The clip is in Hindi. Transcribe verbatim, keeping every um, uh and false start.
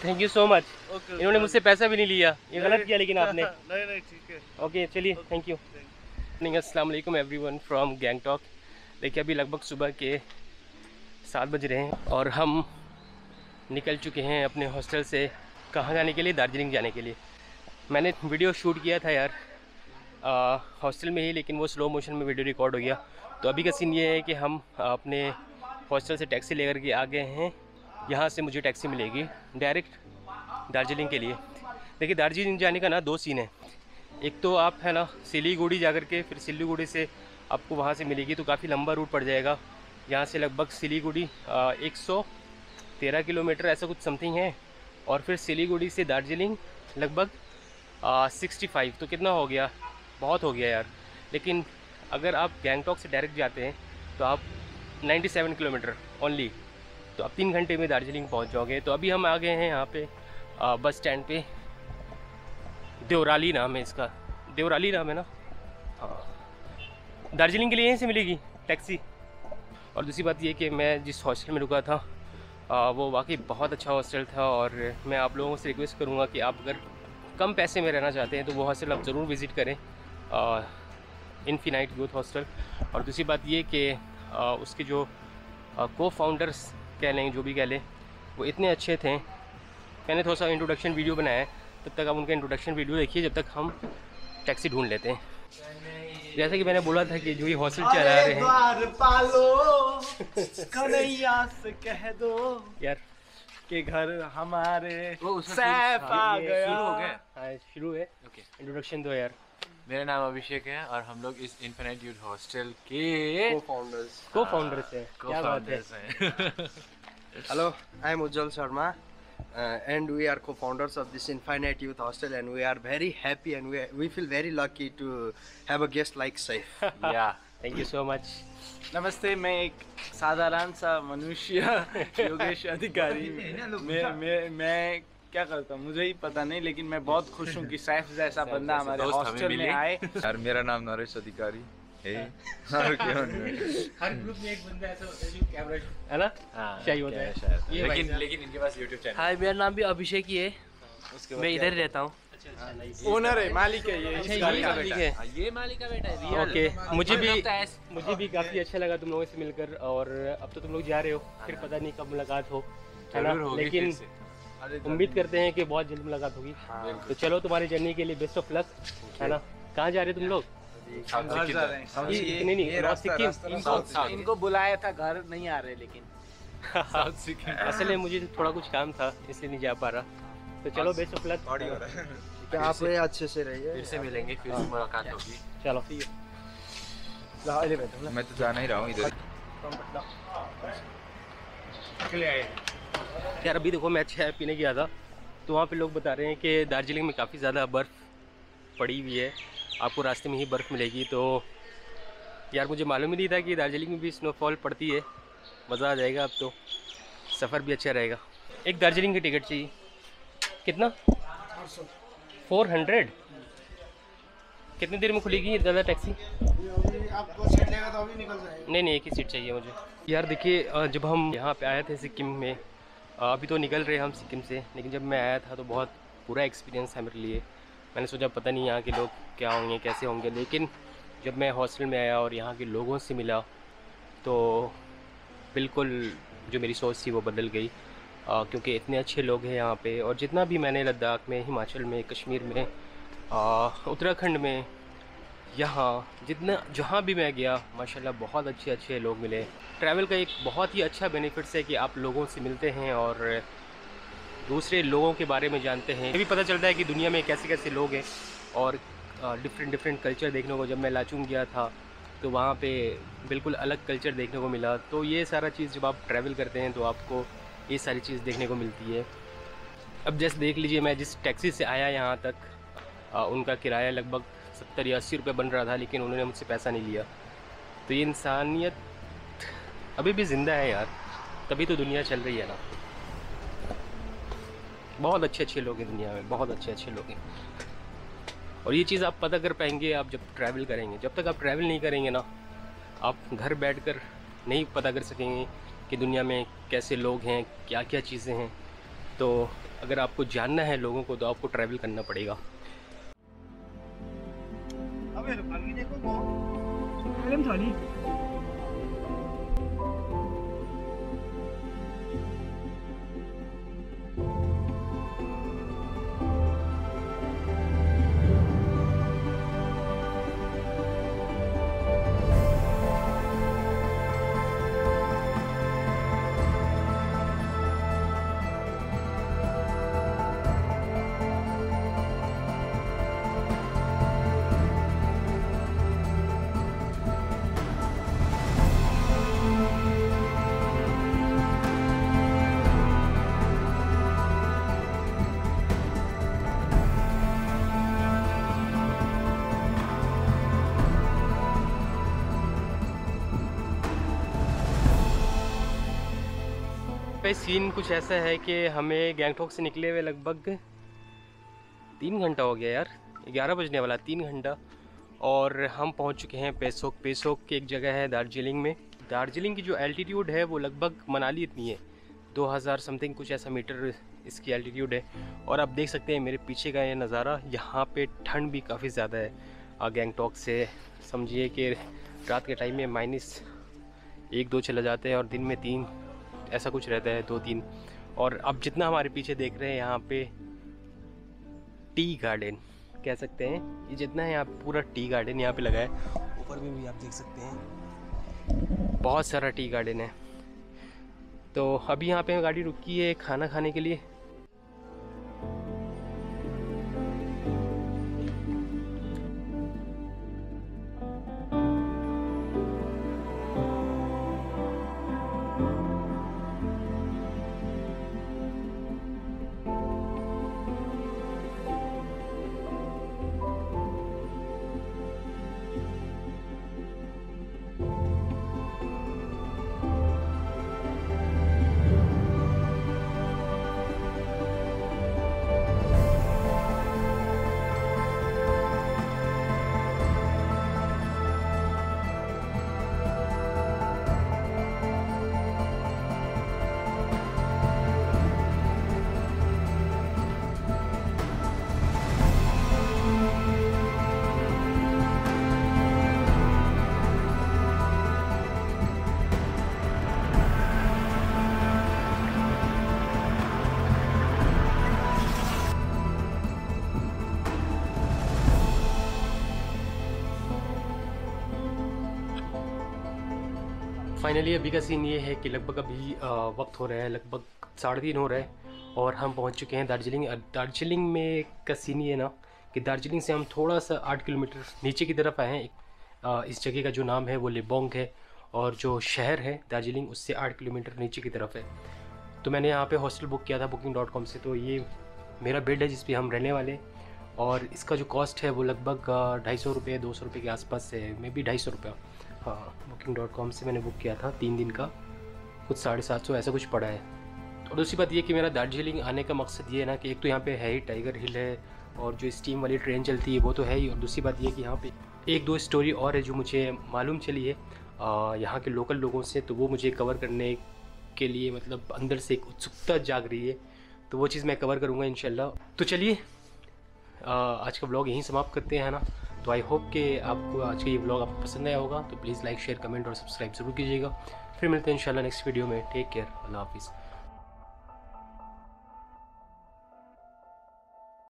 Thank you so much. इन्होंने मुझसे पैसा भी नहीं लिया, ये गलत किया लेकिन आपने। नहीं नहीं ठीक है। ओके चलिए, थैंक यू। अस्सलाम वालेकुम एवरीवन फ्रॉम गैंगटॉक। देखिए अभी लगभग सुबह के सात बज रहे हैं और हम निकल चुके हैं अपने हॉस्टल से। कहाँ जाने के लिए? दार्जिलिंग जाने के लिए। मैंने वीडियो शूट किया था यार हॉस्टल में ही, लेकिन वो स्लो मोशन में वीडियो रिकॉर्ड हो गया। तो अभी का सीन ये है कि हम अपने हॉस्टल से टैक्सी लेकर के आ गए हैं। यहाँ से मुझे टैक्सी मिलेगी डायरेक्ट दार्जिलिंग के लिए। देखिए दार्जिलिंग जाने का ना दो सीन है। एक तो आप है ना सिलीगुड़ी जा कर के फिर सिलीगुड़ी से आपको वहाँ से मिलेगी, तो काफ़ी लंबा रूट पड़ जाएगा। यहाँ से लगभग सिलीगुड़ी एक सौ तेरह किलोमीटर ऐसा कुछ समथिंग है, और फिर सिलीगुड़ी से दार्जिलिंग लगभग सिक्सटी फाइव। तो कितना हो गया? बहुत हो गया यार। लेकिन अगर आप गैंगटॉक से डायरेक्ट जाते हैं तो आप नाइन्टी सेवन किलोमीटर ओनली, तो आप तीन घंटे में दार्जिलिंग पहुंच जाओगे। तो अभी हम आ गए हैं यहाँ पे आ, बस स्टैंड पे। देवराली नाम है इसका, देवराली नाम है ना। हाँ, दार्जिलिंग के लिए यहीं से मिलेगी टैक्सी। और दूसरी बात ये कि मैं जिस हॉस्टल में रुका था आ, वो वाकई बहुत अच्छा हॉस्टल था, और मैं आप लोगों से रिक्वेस्ट करूँगा कि आप अगर कम पैसे में रहना चाहते हैं तो वो हॉस्टल आप ज़रूर विज़िट करें, इन्फिनाइट यूथ हॉस्टल। और दूसरी बात ये कि उसके जो को फाउंडर्स कह लें, जो भी कह लें, वो इतने अच्छे थे। मैंने थोड़ा सा इंट्रोडक्शन वीडियो बनाया है, तब तक आप उनका इंट्रोडक्शन वीडियो देखिए जब तक हम टैक्सी ढूंढ लेते हैं। जैसे कि मैंने बोला था कि जो ये हॉस्टल चला रहे हैं पालो कन्हैया से कह दो यार कि घर हमारे सैफ आ गया। शुरू हो गया। हाँ शुरू है। ओके, इंट्रोडक्शन दो यार। मेरा नाम अभिषेक है और हम लोग इस इन्फिनाइट यूथ हॉस्टल के Co-founders. को फाउंडर्स है। क्या बात है। co-founders हैं। Hello, I am Ujjwal Sharma, uh, and we are co-founders of this Infinite Youth Hostel, and we are very happy and we we feel very lucky to have a guest like Saif. Yeah. Thank you so much. नमस्ते, मैं एक साधारण सा मनुष्य योगेश अधिकारी। मैं मैं मैं क्या करता हूँ मुझे ही पता नहीं, लेकिन मैं बहुत खुश हूँ कि सैफ जैसा बंदा हमारे दोस्त हमें हॉस्टल में मिले। आए। यार मेरा नाम नरेश अधिकारी है। और क्यों नहीं? हर ग्रुप में एक बंदा ऐसा होता है जो कैमरा है ना हाँ, सही होता क्या है। शायद। ये भाई लेकिन साहब। लेकिन इनके पास यूट्यूब चैनल। हाय, मेरा नाम भी अभिषेक ही है। मैं इधर ही रहता हूँ। ओनर है, मालिक है ये। अच्छा, इस ये गाड़ी का मालिक बेटा। है। हाँ, ये मालिक का बेटा है रियल। ओके, मुझे भी लगता है। मुझे भी काफ़ी अच्छा लगा तुम लोगों से मिलकर। और अब तो तुम लोग जा रहे हो, फिर पता नहीं कब मुलाकात हो, है ना। जरूर होगी लेकिन फिर से। उम्मीद करते हैं कि बहुत जल्द मुलाकात होगी। तो चलो तुम्हारी जर्नी के लिए बेस्ट ऑफ लक, है ना। कहाँ जा रहे हो तुम लोग? साउथ घर सिक्किम जा तक। रहे हैं। ये- ये- नहीं नहीं ये नॉर्थ रास्ता- सिक्किम। रास्ता- साउथ इनको साउथ इनको बुलाया था, घर नहीं आ रहे, लेकिन साउथ सिक्किम। असल में मुझे थोड़ा कुछ काम था इसलिए नहीं जा पा रहा। तो चलो बेस्ट ऑफ लक। क्या आप ये अच्छे से रहिए। फिर से मिलेंगे, फिर से मुलाकात होगी। चलो मैं तो जाना ही रहा हूँ इधर। यार अभी देखो मैं चाय पीने गया था, तो वहाँ पे लोग बता रहे हैं कि दार्जिलिंग में काफ़ी ज़्यादा बर्फ़ पड़ी हुई है, आपको रास्ते में ही बर्फ़ मिलेगी। तो यार मुझे मालूम ही नहीं था कि दार्जिलिंग में भी स्नोफॉल पड़ती है। मज़ा आ जाएगा, अब तो सफ़र भी अच्छा रहेगा। एक दार्जिलिंग की टिकट चाहिए। कितना? Four hundred. कितनी देर में खुलेगी ज़्यादा टैक्सी? आपको सीट लेगा तो अभी निकल जाएगा। नहीं नहीं एक ही सीट चाहिए मुझे। यार देखिए अ, जब हम यहाँ पे आए थे सिक्किम में, अ, अभी तो निकल रहे हम सिक्किम से, लेकिन जब मैं आया था तो बहुत बुरा एक्सपीरियंस है मेरे लिए। मैंने सोचा पता नहीं यहाँ के लोग क्या होंगे, कैसे होंगे, लेकिन जब मैं हॉस्टल में आया और यहाँ के लोगों से मिला तो बिल्कुल जो मेरी सोच थी वो बदल गई। आ, क्योंकि इतने अच्छे लोग हैं यहाँ पे। और जितना भी मैंने लद्दाख में, हिमाचल में, कश्मीर में, आ, उत्तराखंड में, यहाँ जितना जहाँ भी मैं गया माशाल्लाह बहुत अच्छे अच्छे लोग मिले। ट्रैवल का एक बहुत ही अच्छा बेनिफिट्स है कि आप लोगों से मिलते हैं और दूसरे लोगों के बारे में जानते हैं। ये भी पता चलता है कि दुनिया में कैसे कैसे लोग हैं और डिफरेंट डिफरेंट कल्चर देखने को। जब मैं लाचुंग गया था तो वहाँ पे बिल्कुल अलग कल्चर देखने को मिला। तो ये सारा चीज़ जब आप ट्रैवल करते हैं तो आपको ये सारी चीज़ देखने को मिलती है। अब जैसे देख लीजिए, मैं जिस टैक्सी से आया यहाँ तक, आ, उनका किराया लगभग सत्तर या अस्सी रुपये बन रहा था, लेकिन उन्होंने मुझसे पैसा नहीं लिया। तो ये इंसानियत अभी भी ज़िंदा है यार, तभी तो दुनिया चल रही है ना। बहुत अच्छे अच्छे लोग हैं दुनिया में, बहुत अच्छे अच्छे लोग हैं। और ये चीज़ आप पता कर पाएंगे आप जब ट्रैवल करेंगे। जब तक आप ट्रैवल नहीं करेंगे ना, आप घर बैठकर नहीं पता कर सकेंगे कि दुनिया में कैसे लोग हैं, क्या क्या चीज़ें हैं। तो अगर आपको जानना है लोगों को तो आपको ट्रैवल करना पड़ेगा। पे सीन कुछ ऐसा है कि हमें गैंगटॉक से निकले हुए लगभग तीन घंटा हो गया यार, ग्यारह बजने वाला, तीन घंटा, और हम पहुंच चुके हैं पेसोक। पेसोक की एक जगह है दार्जिलिंग में। दार्जिलिंग की जो एल्टीट्यूड है वो लगभग मनाली इतनी है, दो हज़ार समथिंग कुछ ऐसा मीटर इसकी एल्टीट्यूड है। और आप देख सकते हैं मेरे पीछे का ये नज़ारा, यहाँ पे ठंड भी काफ़ी ज़्यादा है। गैंगटॉक से समझिए कि रात के टाइम में माइनस एक दो चला जाते हैं और दिन में तीन, ऐसा कुछ रहता है, दो तीन। और अब जितना हमारे पीछे देख रहे हैं यहाँ पे टी गार्डन कह सकते हैं, ये जितना है यहाँ पूरा टी गार्डन यहाँ पे लगा है। ऊपर में भी आप देख सकते हैं बहुत सारा टी गार्डन है। तो अभी यहाँ पे गाड़ी रुकी है खाना खाने के लिए। फाइनली अभी का सीन ये है कि लगभग अभी आ, वक्त हो रहा है लगभग साढ़े तीन हो रहा है और हम पहुंच चुके हैं दार्जिलिंग। दार्जिलिंग में का सीन ये ना कि दार्जिलिंग से हम थोड़ा सा आठ किलोमीटर नीचे की तरफ आए हैं। इस जगह का जो नाम है वो लिबोंग है और जो शहर है दार्जिलिंग उससे आठ किलोमीटर नीचे की तरफ है। तो मैंने यहाँ पे हॉस्टल बुक किया था बुकिंग डॉट कॉम से। तो ये मेरा बेड है जिस पे हम रहने वाले, और इसका जो कॉस्ट है वो लगभग ढाई सौ रुपये दो सौ रुपये के आसपास है, मे बी ढाई सौ रुपये। हाँ, बुकिंग डॉट कॉम से मैंने बुक किया था तीन दिन का, कुछ साढ़े सात सौ ऐसा कुछ पड़ा है। और दूसरी बात ये कि मेरा दार्जिलिंग आने का मकसद ये है ना कि एक तो यहाँ पे है ही टाइगर हिल है और जो स्टीम वाली ट्रेन चलती है वो तो है ही, और दूसरी बात ये कि यहाँ पे एक दो स्टोरी और है जो मुझे मालूम चली है यहाँ के लोकल लोगों से, तो वो मुझे कवर करने के लिए मतलब अंदर से एक उत्सुकता जाग रही है, तो वो चीज़ मैं कवर करूँगा इंशाल्लाह। तो चलिए आज का व्लॉग यहीं समाप्त करते हैं, है ना। तो आई होप कि आपको आज का ये व्लॉग आपको पसंद आया होगा। तो प्लीज़ लाइक शेयर कमेंट और सब्सक्राइब ज़रूर कीजिएगा। फिर मिलते हैं इंशाल्लाह नेक्स्ट वीडियो में। टेक केयर, अल्लाह हाफिज़।